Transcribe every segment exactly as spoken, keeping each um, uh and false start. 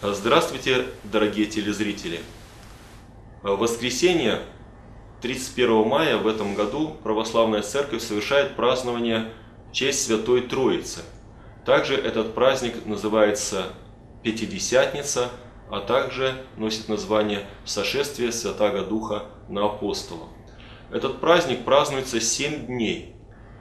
Здравствуйте, дорогие телезрители! В воскресенье, тридцать первого мая в этом году, Православная Церковь совершает празднование в честь Святой Троицы. Также этот праздник называется Пятидесятница, а также носит название Сошествие Святаго Духа на апостолов. Этот праздник празднуется семь дней.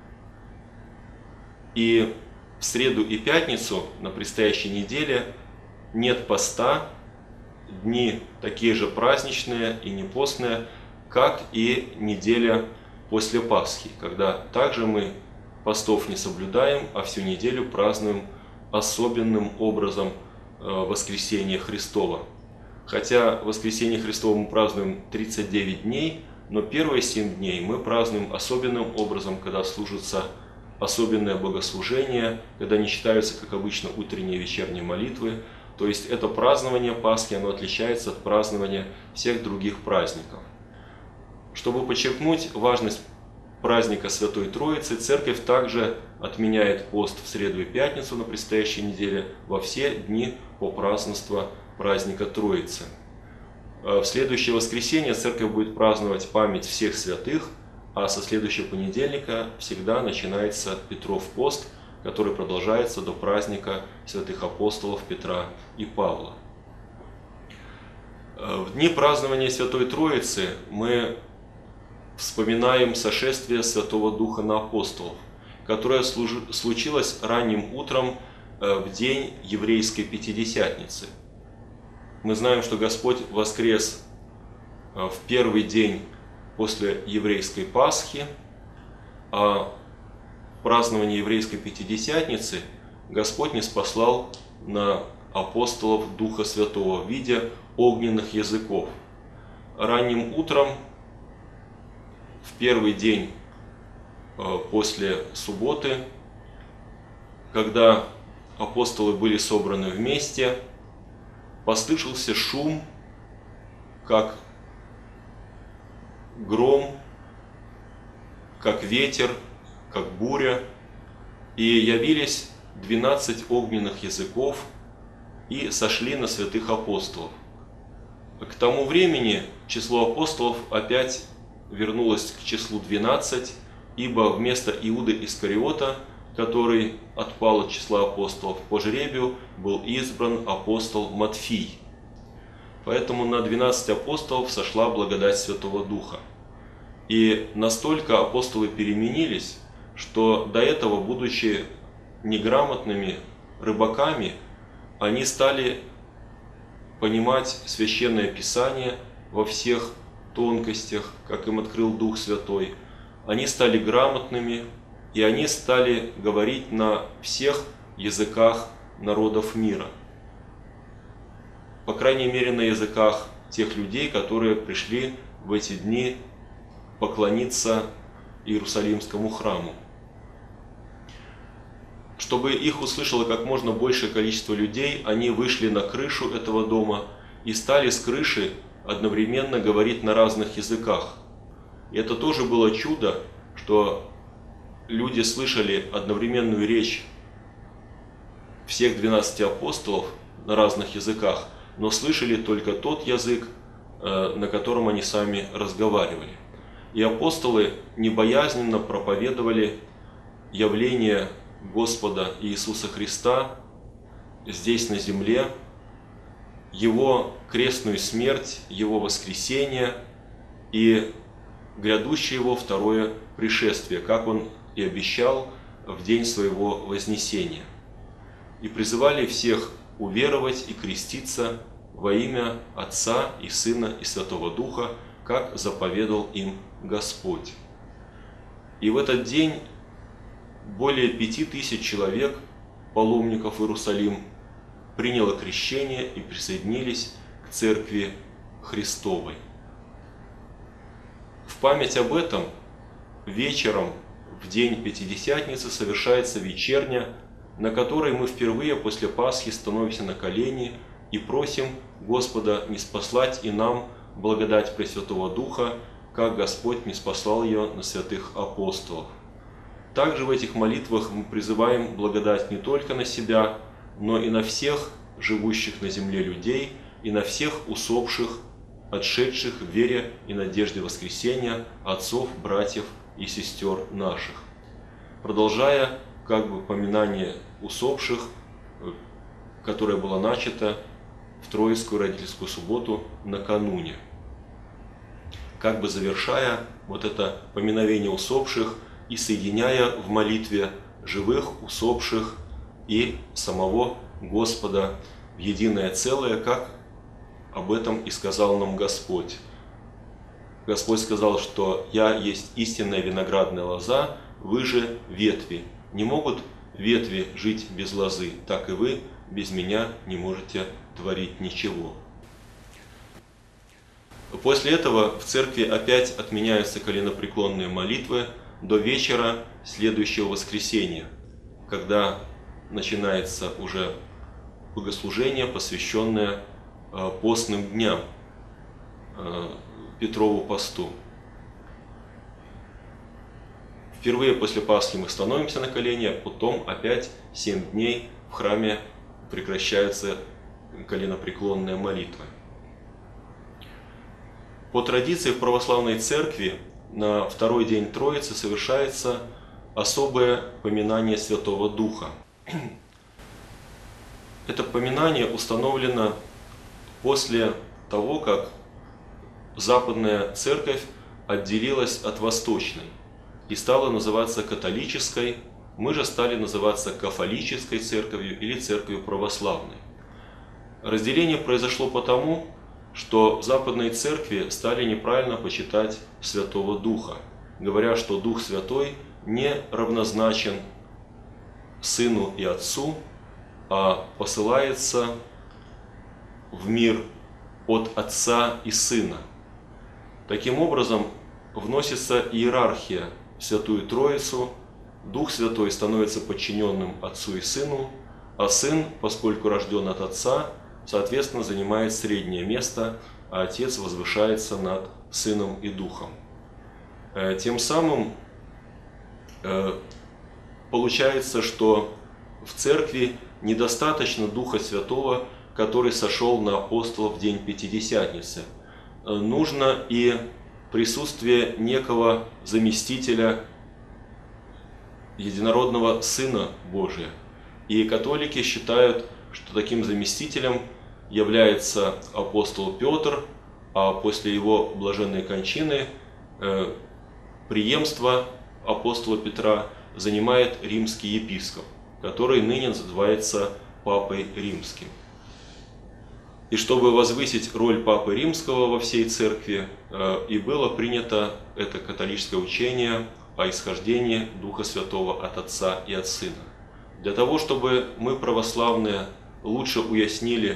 И в среду и пятницу на предстоящей неделе нет поста, дни такие же праздничные и непостные, как и неделя после Пасхи, когда также мы постов не соблюдаем, а всю неделю празднуем особенным образом Воскресение Христово. Хотя Воскресение Христово мы празднуем тридцать девять дней, но первые семь дней мы празднуем особенным образом, когда служится особенное богослужение, когда не читаются, как обычно, утренние и вечерние молитвы. То есть это празднование Пасхи, оно отличается от празднования всех других праздников. Чтобы подчеркнуть важность праздника Святой Троицы, Церковь также отменяет пост в среду и пятницу на предстоящей неделе во все дни по празднеству праздника Троицы. В следующее воскресенье Церковь будет праздновать память всех святых, а со следующего понедельника всегда начинается Петров пост, который продолжается до праздника святых апостолов Петра и Павла. В дни празднования Святой Троицы мы вспоминаем сошествие Святого Духа на апостолов, которое случилось ранним утром в день еврейской Пятидесятницы. Мы знаем, что Господь воскрес в первый день после еврейской Пасхи, а в праздновании еврейской Пятидесятницы Господь ниспослал на апостолов Духа Святого в виде огненных языков. Ранним утром, в первый день после субботы, когда апостолы были собраны вместе, послышался шум, как гром, как ветер, как буря, и явились двенадцать огненных языков и сошли на святых апостолов. К тому времени число апостолов опять вернулось к числу двенадцать, ибо вместо Иуды Искариота, который отпал от числа апостолов, по жребию был избран апостол Матфий. Поэтому на двенадцать апостолов сошла благодать Святого Духа. И настолько апостолы переменились, что до этого, будучи неграмотными рыбаками, они стали понимать Священное Писание во всех тонкостях, как им открыл Дух Святой. Они стали грамотными, и они стали говорить на всех языках народов мира. По крайней мере, на языках тех людей, которые пришли в эти дни поклониться Иерусалимскому храму. Чтобы их услышало как можно большее количество людей, они вышли на крышу этого дома и стали с крыши одновременно говорить на разных языках. И это тоже было чудо, что люди слышали одновременную речь всех двенадцати апостолов на разных языках, но слышали только тот язык, на котором они сами разговаривали. И апостолы небоязненно проповедовали явление Господа Иисуса Христа здесь на земле, Его крестную смерть, Его воскресение и грядущее Его второе пришествие, как Он и обещал в день Своего вознесения. И призывали всех уверовать и креститься во имя Отца и Сына и Святого Духа, как заповедал им Господь. И в этот день более пяти тысяч человек, паломников в Иерусалим, приняло крещение и присоединились к Церкви Христовой. В память об этом вечером в день Пятидесятницы совершается вечерня, на которой мы впервые после Пасхи становимся на колени и просим Господа ниспослать и нам благодать Пресвятого Духа, как Господь ниспослал ее на святых апостолов. Также в этих молитвах мы призываем благодать не только на себя, но и на всех живущих на земле людей и на всех усопших, отшедших в вере и надежде воскресения отцов, братьев и сестер наших. Продолжая как бы поминание усопших, которое было начато в Троицкую родительскую субботу накануне, как бы завершая вот это поминовение усопших и соединяя в молитве живых, усопших и самого Господа в единое целое, как об этом и сказал нам Господь. Господь сказал, что «Я есть истинная виноградная лоза, вы же ветви. Не могут ветви жить без лозы, так и вы без меня не можете творить ничего». После этого в церкви опять отменяются коленопреклонные молитвы до вечера следующего воскресенья, когда начинается уже богослужение, посвященное постным дням, Петрову посту. Впервые после Пасхи мы становимся на колени, а потом опять семь дней в храме прекращаются коленопреклонные молитвы. По традиции в православной церкви на второй день Троицы совершается особое поминание Святого Духа. Это поминание установлено после того, как Западная Церковь отделилась от Восточной и стала называться католической, мы же стали называться кафолической церковью или церковью православной. Разделение произошло потому, что в Западной Церкви стали неправильно почитать Святого Духа, говоря, что Дух Святой не равнозначен Сыну и Отцу, а посылается в мир от Отца и Сына. Таким образом, вносится иерархия в Святую Троицу, Дух Святой становится подчиненным Отцу и Сыну, а Сын, поскольку рожден от Отца, соответственно, занимает среднее место, а Отец возвышается над Сыном и Духом. Тем самым получается, что в Церкви недостаточно Духа Святого, который сошел на апостолов в день Пятидесятницы. Нужно и присутствие некого заместителя, единородного Сына Божия. И католики считают, что таким заместителем является апостол Петр, а после его блаженной кончины э, преемство апостола Петра занимает римский епископ, который ныне называется Папой Римским. И чтобы возвысить роль Папы Римского во всей Церкви, э, и было принято это католическое учение о исхождении Духа Святого от Отца и от Сына. Для того, чтобы мы, православные, лучше уяснили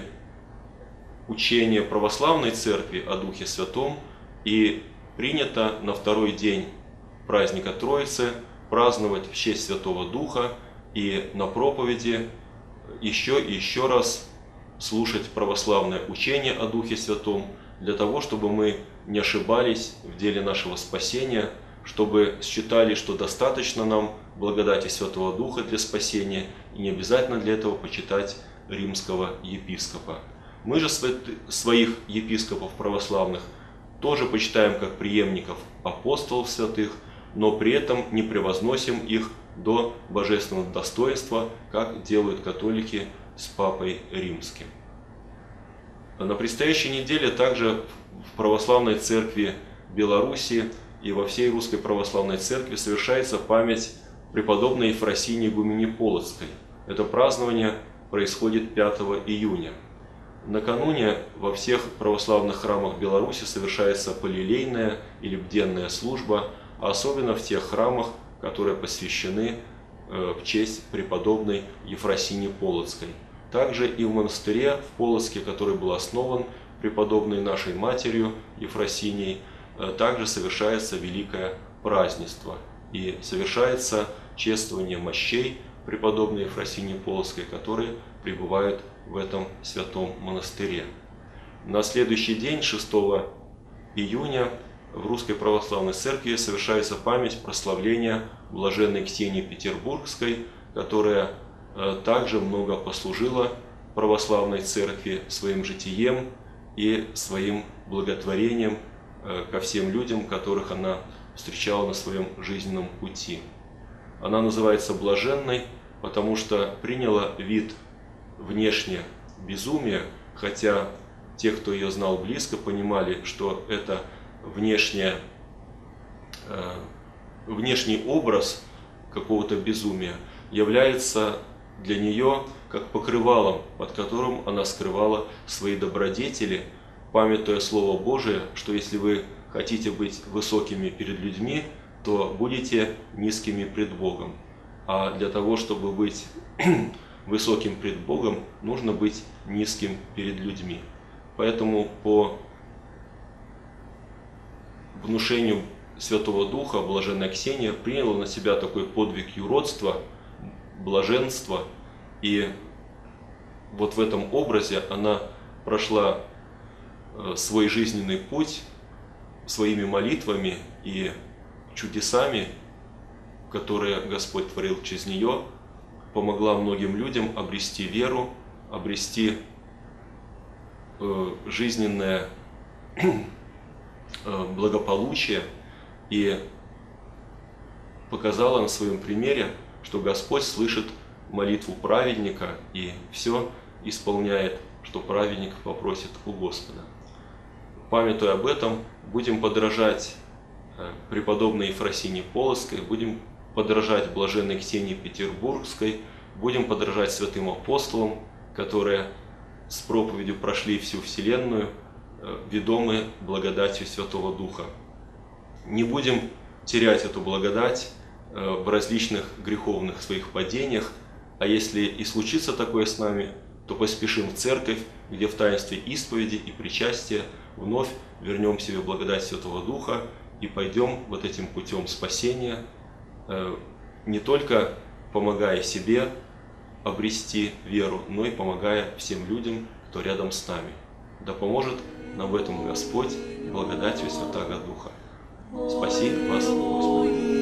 учение православной Церкви о Духе Святом, и принято на второй день праздника Троицы праздновать в честь Святого Духа и на проповеди еще и еще раз слушать православное учение о Духе Святом, для того, чтобы мы не ошибались в деле нашего спасения, чтобы считали, что достаточно нам благодати Святого Духа для спасения, и не обязательно для этого почитать римского епископа. Мы же своих епископов православных тоже почитаем как преемников апостолов святых, но при этом не превозносим их до божественного достоинства, как делают католики с Папой Римским. На предстоящей неделе также в Православной Церкви Беларуси и во всей Русской Православной Церкви совершается память преподобной Ефросинии игуменьи Полоцкой. Это празднование происходит пятого июня. Накануне во всех православных храмах Беларуси совершается полилейная или бденная служба, а особенно в тех храмах, которые посвящены в честь преподобной Ефросинии Полоцкой. Также и в монастыре в Полоцке, который был основан преподобной нашей матерью Ефросинией, также совершается великое празднество и совершается чествование мощей преподобной Ефросинии Полоцкой, которые пребывают в этом святом монастыре. На следующий день, шестого июня, в Русской Православной Церкви совершается память прославления блаженной Ксении Петербургской, которая также много послужила православной церкви своим житием и своим благотворением ко всем людям, которых она встречала на своем жизненном пути. Она называется блаженной, потому что приняла вид внешне безумия, хотя те, кто ее знал близко, понимали, что это внешне, э, внешний образ какого-то безумия является для нее как покрывалом, под которым она скрывала свои добродетели, памятуя Слово Божие, что если вы хотите быть высокими перед людьми, то будете низкими пред Богом. А для того, чтобы быть высоким пред Богом, нужно быть низким перед людьми. Поэтому по внушению Святого Духа блаженная Ксения приняла на себя такой подвиг юродства, блаженства, и вот в этом образе она прошла свой жизненный путь своими молитвами и чудесами, которые Господь творил через нее, помогла многим людям обрести веру, обрести жизненное благополучие, и показала на своем примере, что Господь слышит молитву праведника и все исполняет, что праведник попросит у Господа. Памятуя об этом, будем подражать преподобной Ефросинии Полоцкой, будем подражать блаженной Ксении Петербургской, будем подражать святым апостолам, которые с проповедью прошли всю вселенную, ведомы благодатью Святого Духа. Не будем терять эту благодать в различных греховных своих падениях, а если и случится такое с нами, то поспешим в церковь, где в таинстве исповеди и причастия вновь вернем себе благодать Святого Духа и пойдем вот этим путем спасения, не только помогая себе обрести веру, но и помогая всем людям, кто рядом с нами. Да поможет нам в этом Господь благодатью Святаго Духа. Спаси вас, Господи!